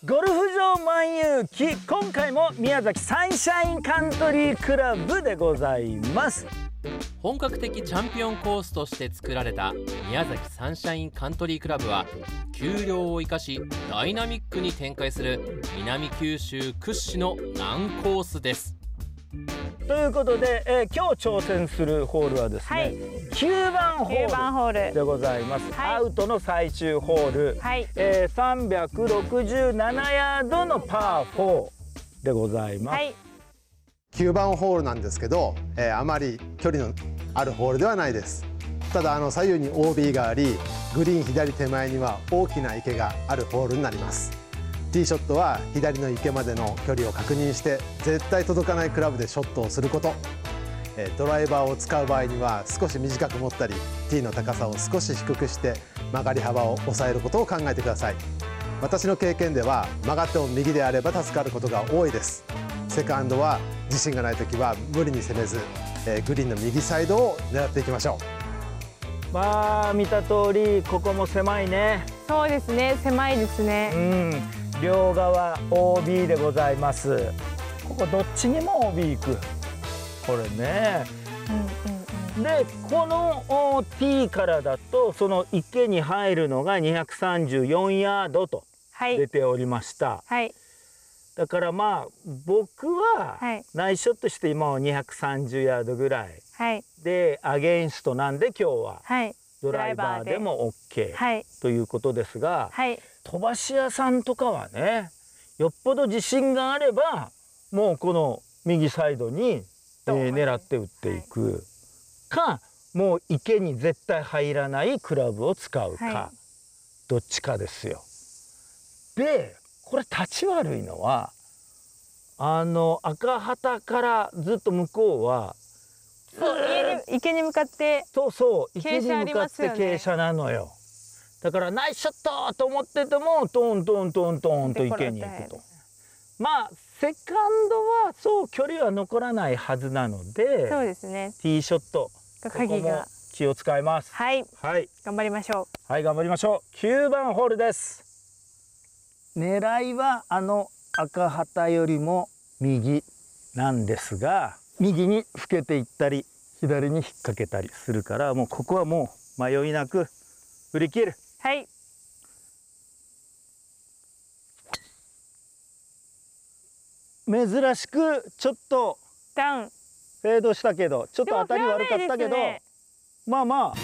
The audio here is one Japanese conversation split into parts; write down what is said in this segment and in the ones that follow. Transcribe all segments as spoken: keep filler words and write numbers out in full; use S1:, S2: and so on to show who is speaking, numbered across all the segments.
S1: ゴルフ場万有記、今回も宮崎サンシャインカントリークラブでございます。
S2: 本格的チャンピオンコースとして作られた宮崎サンシャインカントリークラブは、丘陵を生かしダイナミックに展開する南九州屈指の難コースです。
S1: ということで、えー、今日挑戦するホールはですね、はい、きゅうばんホールでございます。はい、アウトの最終ホール、はい、えー、さんびゃくろくじゅうななヤードのパーフォーでございます。はい、
S3: きゅうばんホールなんですけど、えー、あまり距離のあるホールではないです。ただあの左右に オービー があり、グリーン左手前には大きな池があるホールになります。ティーショットは左の池までの距離を確認して、絶対届かないクラブでショットをすること、えー、ドライバーを使う場合には少し短く持ったり、ティーの高さを少し低くして曲がり幅を抑えることを考えてください。私の経験では曲がっても右であれば助かることが多いです。セカンドは自信がないときは無理に攻めず、えー、グリーンの右サイドを狙っていきましょ
S1: う。まあ見た通りここも狭いね。
S4: そうですね、狭いですね。
S1: うん、両側 オービー でございます。ここどっちにも オービー 行く。これね。うんうんうん、でこの ティー からだとその池に入るのがにひゃくさんじゅうよんヤードと出ておりました。はいはい、だからまあ僕はナイスショットして今はにひゃくさんじゅうヤードぐらい、はい、でアゲインストなんで今日はドライバーでも オーケー ということですが、はい、飛ばし屋さんとかはね、よっぽど自信があればもうこの右サイドに、えー、狙って打っていく、はい、かもう池に絶対入らないクラブを使うか、はい、どっちかですよ。でこれ立ち悪いのはあの赤旗からずっと向こうは
S4: 池に向かって
S1: そうそう池に向かって傾斜なのよ。だからナイスショットと思っててもトントントントンと池に行くと。まあセカンドはそう距離は残らないはずなので、そうですね、ティーショットが鍵が気を使います。
S4: はい、はい、頑張りましょ
S1: う。はい頑張りましょう。きゅうばんホールです。狙いはあの赤旗よりも右なんですが、右にふけていったり左に引っ掛けたりするから、もうここはもう迷いなく振り切る。はい。珍しくちょっと
S4: ダウン
S1: フェードしたけど、ちょっと当たり悪かったけど、ね、まあまあ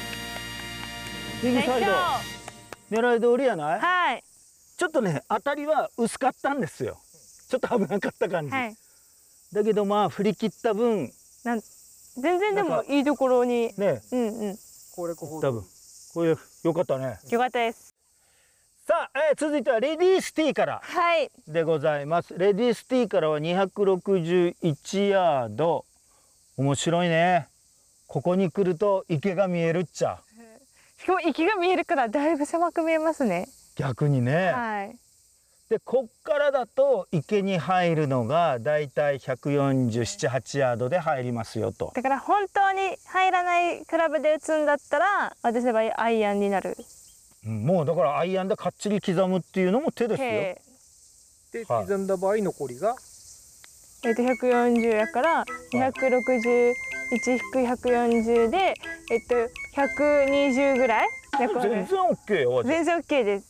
S1: 右サイド狙い通りやない？はい。ちょっとね当たりは薄かったんですよ。ちょっと危なかった感じ。はい、だけどまあ振り切った分
S4: なん全然でもいいところにね、うんうん。
S1: これ多分これ良かったね。
S4: 良かったです。
S1: さあ、えー、続いてはレディースティーからでございます。はい、レディースティーからはにひゃくろくじゅういちヤード。面白いね。ここに来ると池が見えるっちゃ。
S4: しかも池が見えるからだいぶ狭く見えますね。
S1: 逆にね。はい。でこっからだと池に入るのがだいたいひゃくよんじゅうなな、はちヤードで入りますよと。
S4: だから本当に入らないクラブで打つんだったら私の場合アイアンになる。
S1: もうだからアイアンでかっちり刻むっていうのも手です
S5: よ。で刻んだ場合残りが、
S4: えっとひゃくよんじゅうやからにひゃくろくじゅういち引くひゃくよんじゅうでえっとひゃくにじゅうぐらい。
S1: 全然 オーケー よ。
S4: 全然 オーケー です。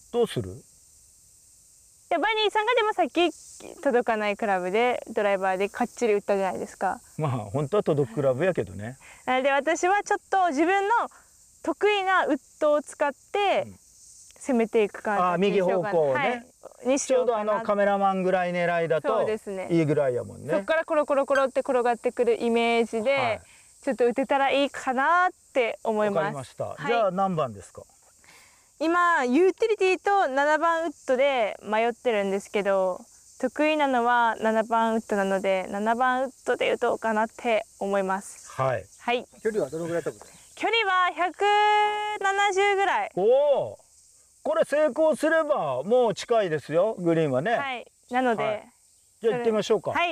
S1: どうする？
S4: バニーさんがでもさっき届かないクラブでドライバーでかっちり打ったじゃないですか。
S1: まあ本当は届くクラブやけどね。
S4: で私はちょっと自分の得意なウッドを使って攻めていく感じ。
S1: あ、右方向をね。はい、にしようかな。ちょうどあのカメラマンぐらい狙いだといいぐらいやもんね。
S4: そこからコロコロコロって転がってくるイメージで、はい、ちょっと打てたらいいかなって思います。わかりました。
S1: はい、じゃあ何番ですか？
S4: 今ユーティリティとななばんウッドで迷ってるんですけど、得意なのはななばんウッドなのでななばんウッドで打とうかなって思います。はい。はい。
S5: 距離はどのぐらい飛ぶ？
S4: 距離はひゃくななじゅうぐらい。
S1: おお、これ成功すればもう近いですよ、グリーンはね。
S4: はい。なので、はい、
S1: じゃあ行ってみましょうか。はい。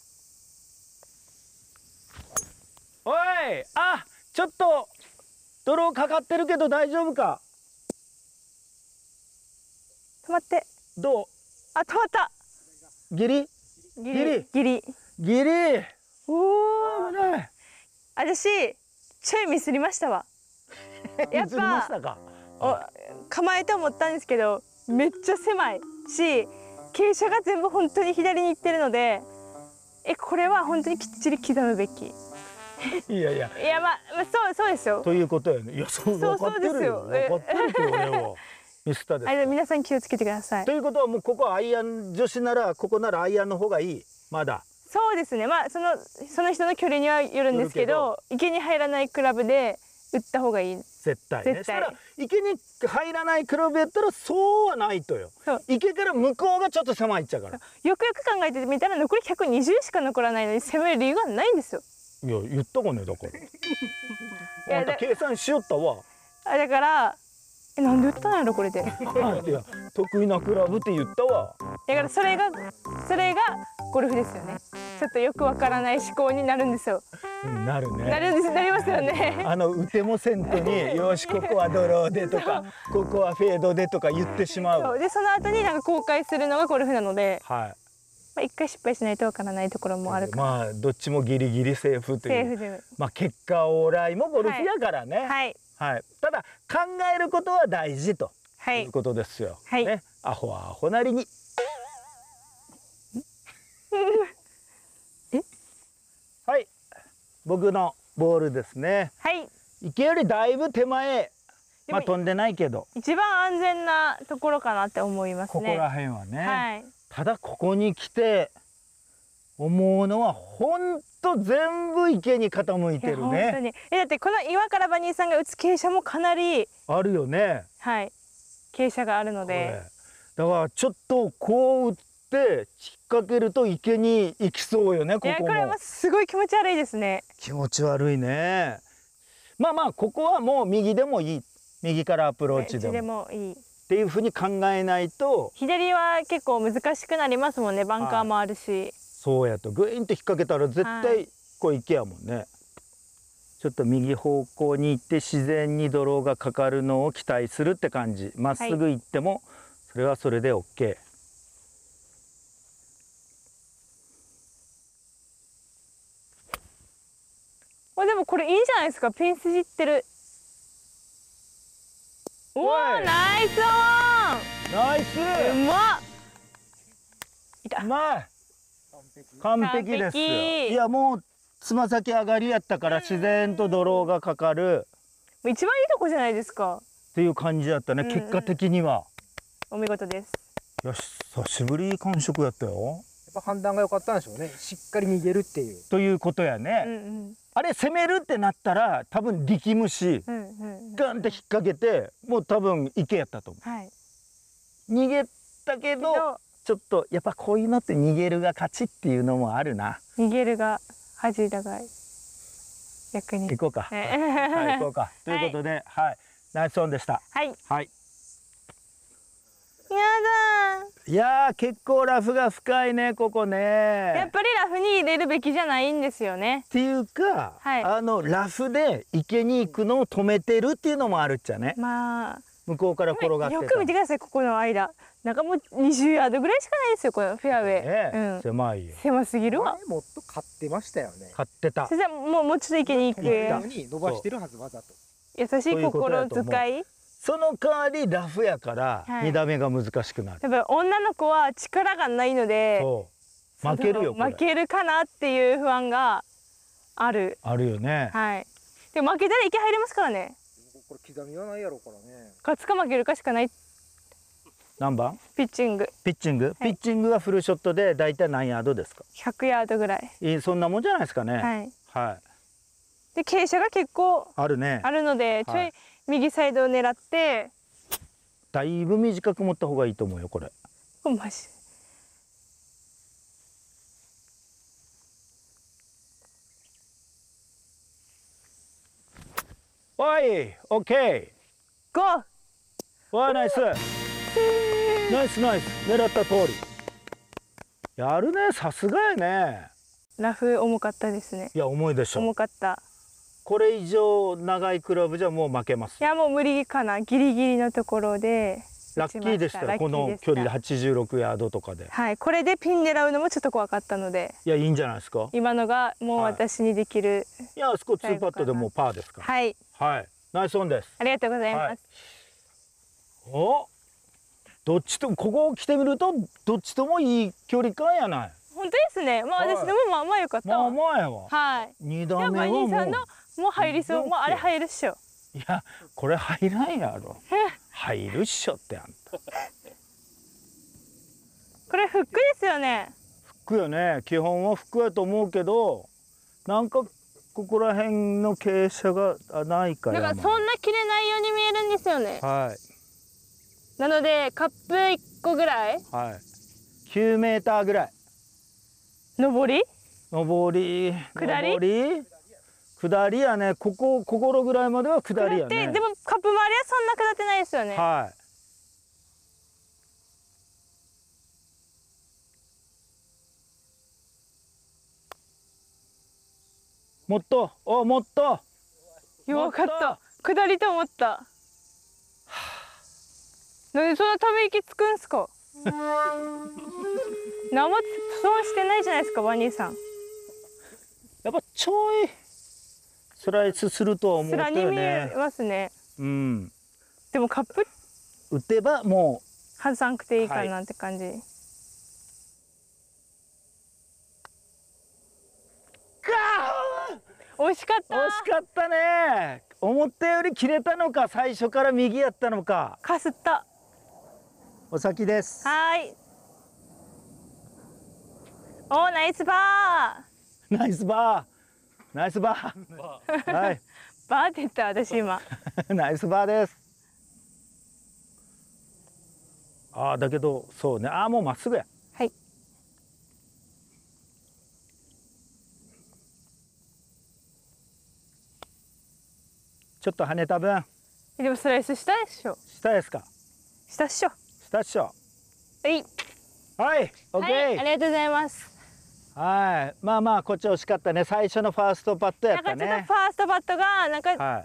S1: おい、あ、ちょっと泥かかってるけど大丈夫か？
S4: 止まって。
S1: どう？
S4: あ、止まった。
S1: ギリ？
S4: ギリ。ギリ。
S1: ギリ。おお、危ない。
S4: 私ちょいミスりましたわ。やっぱお構えて思ったんですけど、めっちゃ狭いし、傾斜が全部本当に左に行ってるので、えこれは本当にきっちり刻むべき。
S1: いやいや。
S4: いやまあ、まあ、そうそうですよ。
S1: ということよね。いやそう分かってるよ。分かってるけど俺はミスったです。
S4: あ、皆さん気をつけてください。
S1: ということはもうここはアイアン女子ならここならアイアンの方がいい。まだ。
S4: そうですね。まあそのその人の距離にはよるんですけど、池に入らないクラブで打った方がいい。
S1: 絶対ね。そしたら池に入らないクラブやったらそうはないとよ。池から向こうがちょっと狭いっちゃうから。
S4: よくよく考えてみたら残りひゃくにじゅうしか残らないのに攻める理由がないんですよ。
S1: いや言ったかねだから。あんた計算しよったわ。
S4: あだからえなんで打ったんやろこれで。
S1: いや得意なクラブって言ったわ。
S4: だからそれがそれがゴルフですよね。ちょっとよくわからない思考になるんですよ。
S1: うん、なるね。
S4: なるんです、なりますよね。
S1: あの打てもせんとによしここはドローでとかここはフェードでとか言ってしまう。
S4: そうでその後になんか後悔するのがゴルフなので。
S1: はい。
S4: まあ一回失敗しないとわからないところもあるから。
S1: まあどっちもギリギリセーフという。セーフで。まあ結果オーライもゴルフやからね。
S4: はい。
S1: はい。ただ考えることは大事ということですよ。
S4: はい。
S1: ね。アホはアホなりに。え？はい。僕のボールですね。はい。池よりだいぶ手前。まあ飛んでないけど。
S4: 一番安全なところかなって思いますね。
S1: ここら辺はね。
S4: はい。
S1: ただここに来て思うのは本当全部池に傾いてるね。
S4: 本当に。えだってこの岩からバニーさんが打つ傾斜もかなり
S1: あるよね。
S4: はい。傾斜があるので。
S1: だからちょっとこう打って引っ掛けると池に行きそうよね。ここも。いや
S4: これはすごい気持ち悪いですね。
S1: 気持ち悪いね。まあまあここはもう右でもいい。右からアプローチでも。
S4: でもいい。
S1: っていうふうに考えないと
S4: 左は結構難しくなりますもんね。バンカーもあるし。
S1: そうやとグイーンと引っ掛けたら絶対こう池やもんね、はい、ちょっと右方向に行って自然にドローがかかるのを期待するって感じ。まっすぐ行ってもそれはそれで オーケー。
S4: あでもこれいいじゃないですか。ピン筋いってる。おおナイスオン。
S1: ナイス。
S4: うまっ。いた。
S1: うまい。完璧ですよ。いやもうつま先上がりやったから自然とドローがかかる。
S4: 一番いいとこじゃないですか。
S1: っていう感じだったね、うんうん、結果的には。
S4: お見事です。
S1: よし久しぶり感触やったよ。
S5: やっぱ判断が良かったんでしょうね。しっかり逃げるっていう。
S1: ということやね。うんうん、あれ攻めるってなったら多分力むし、うんうん、ガンって引っ掛けてもう多分池やったと思う。はい、逃げたけどちょっとやっぱこういうのって逃げるが勝ちっていうのもあるな。
S4: 逃げるが恥だが逆に
S1: 行こうか。はい、行こうか。ということで、はい、はい、ナイスオンでした。はい。はい。
S4: やだ。
S1: いやー結構ラフが深いねここね。
S4: やっぱりラフに入れるべきじゃないんですよね。
S1: っていうか、はい、あのラフで池に行くのを止めてるっていうのもあるっちゃね。まあ向こうから転がってた。
S4: よく見てくださいここの間。中もにじゅうヤードぐらいしかないですよこのフェアウェイ。
S1: ねうん、狭いよ。
S4: 狭すぎるわ。
S5: もっと買ってましたよね。
S1: 買ってた。
S4: 先生もうもうちょっと池に行く。
S5: に伸ばしてるはずわざと。
S4: 優しい心遣い。
S1: その代わりラフやからに打目が難しくなる。
S4: やっぱ女の子は力がないので
S1: そう負けるよこれ。
S4: 負けるかなっていう不安がある。
S1: あるよね。
S4: はい。でも負けたら池入れますからね。
S5: これ刻みはないやろからね。
S4: 勝つか負けるかしかない。
S1: 何番？
S4: ピッチング。
S1: ピッチング、はい、ピッチングはフルショットでだいたい何ヤードですか？
S4: ひゃくヤードぐらい。
S1: いいそんなもんじゃないですかね。はい。はい。
S4: で傾斜が結構
S1: あるね。
S4: あるのでちょい右サイドを狙って。
S1: だいぶ短く持った方がいいと思うよこれ。
S4: おマジ。
S1: おい、オッケー。
S4: ゴー。
S1: わあナイス。ナイスナイス。狙った通り。やるね、さすがやね。
S4: ラフ重かったですね。
S1: いや重いでしょ。
S4: 重かった。
S1: これ以上長いクラブじゃもう負けます。
S4: いやもう無理かな。ギリギリのところで。
S1: ラッキーでしたよ、この距離ではちじゅうろくヤードとかで。
S4: はい、これでピン狙うのもちょっと怖かったので。
S1: いや、いいんじゃないですか。
S4: 今のがもう私にできる、はい、
S1: いや、あそこツーパットでもうパーですから。
S4: はい。
S1: はい、ナイスオンです。
S4: ありがとうございます。
S1: はい、お、どっちとここを来てみるとどっちともいい距離感やない。
S4: 本当ですね。まあ、私でもまあまあ良かった。
S1: まあまあやわ。
S4: はい。
S1: 二打目はもう。
S4: さんのもう入りそう。もうあれ入るっしょ。
S1: いや、これ入らんやろ。入るっしょってあんた。
S4: これフックですよね。
S1: フックよね。基本はフックやと思うけど、なんかここら辺の傾斜がないから。
S4: だからそんな切れないように見えるんですよね。
S1: はい。
S4: なのでカップいっこぐらい。
S1: はい。きゅうメーターぐらい。
S4: 上り？
S1: 上り。
S4: 下り？
S1: 上り？下りやね。ここ心ぐらいまでは下りやね。
S4: でもカップ周りはそんな下ってないですよね。
S1: はい。もっと、お、もっと。
S4: 弱かった。下りと思った。なんでそんなため息つくんすか。何も損してないじゃないですか、ワニーさん。
S1: やっぱちょいスライスするとは思ったよね。
S4: スラに見えますね。
S1: うん。
S4: でもカップ
S1: 打てばもう
S4: 外さんくていいかなって感じ。はい、惜しかった。
S1: 惜しかったね。思ったより切れたのか、最初から右やったのか。
S4: かすった。
S1: お先です。
S4: はい。お、ナイスバ
S1: ー。ナイスバー。ナイスバー。はい。
S4: バーって言った私今。
S1: ナイスバーです。ああ、だけど、そうね。ああ、もうまっすぐや。
S4: はい。
S1: ちょっと跳ねた分。
S4: でもスライスしたでしょ。
S1: したですか。
S4: したっしょ。
S1: したっしょ。
S4: はい。
S1: はい、オッケー。
S4: はい、ありがとうございます。
S1: はい、まあまあこっち惜しかったね。最初のファーストパットやったね。
S4: なんかちょっとファーストパットがなんか、はい、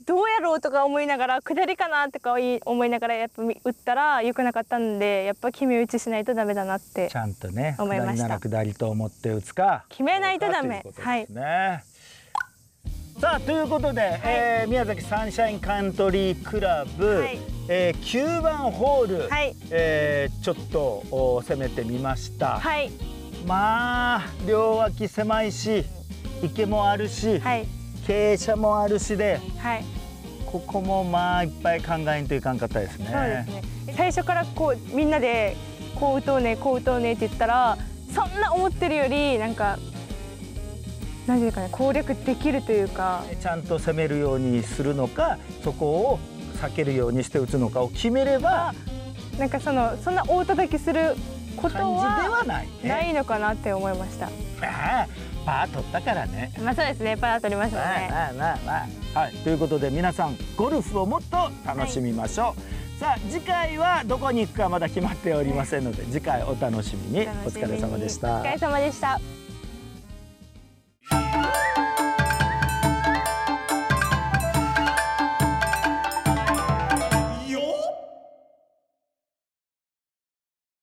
S4: どうやろうとか思いながら下りかなとか思いながらやっぱ打ったら良くなかったんで、やっぱ決め打ちしないとダメだなって
S1: ちゃんとね
S4: 思いました。
S1: 下りなら下りと思って打つか
S4: 決めないとダメ。はい。
S1: さあということで、はい、えー、宮崎サンシャインカントリークラブ、はい、えー、きゅうばんホール、はい、えー、ちょっと攻めてみました。はい、まあ両脇狭いし池もあるし、はい、傾斜もあるしで、はい、ここもまあいっぱい考えんといかんかったですね。
S4: そうですね。最初からこうみんなでこう打とうねこう打とうねって言ったら、そんな思ってるよりなんか何ていうかね、攻略できるというか、
S1: ちゃんと攻めるようにするのかそこを避けるようにして打つのかを決めれば、
S4: なんかそのそんな大叩きすることはないのかなって思いました。
S1: ああ、パー取ったからね。
S4: まあそうですね、パー取りましたね。
S1: まあまあまあ、はい、ということで皆さんゴルフをもっと楽しみましょう。はい、さあ次回はどこに行くかまだ決まっておりませんので、次回お楽しみに。お疲れ様でした。
S4: お疲れ様でした。